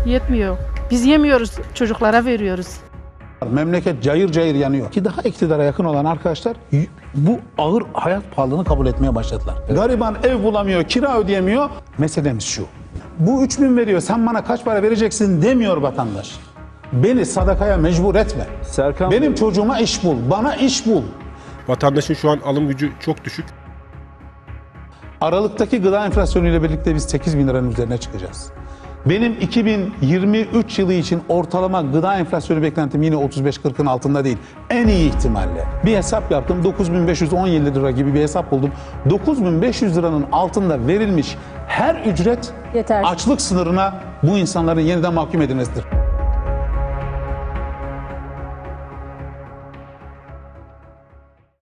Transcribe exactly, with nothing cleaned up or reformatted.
Yetmiyor. Biz yemiyoruz, çocuklara veriyoruz. Memleket cayır cayır yanıyor. Ki daha iktidara yakın olan arkadaşlar bu ağır hayat pahalılığını kabul etmeye başladılar. Evet. Gariban ev bulamıyor, kira ödeyemiyor. Meselemiz şu. Bu üç bin veriyor, sen bana kaç para vereceksin demiyor vatandaş. Beni sadakaya mecbur etme. Serkan Benim Bey. çocuğuma iş bul, bana iş bul. Vatandaşın şu an alım gücü çok düşük. Aralıktaki gıda enflasyonu ile birlikte biz sekiz bin liranın üzerine çıkacağız. Benim iki bin yirmi üç yılı için ortalama gıda enflasyonu beklentim yine otuz beş kırkın altında değil. En iyi ihtimalle. Bir hesap yaptım, dokuz bin beş yüz on yedi lira gibi bir hesap buldum. dokuz bin beş yüz liranın altında verilmiş her ücret Yeter. açlık sınırına bu insanların yeniden mahkum edilmesidir.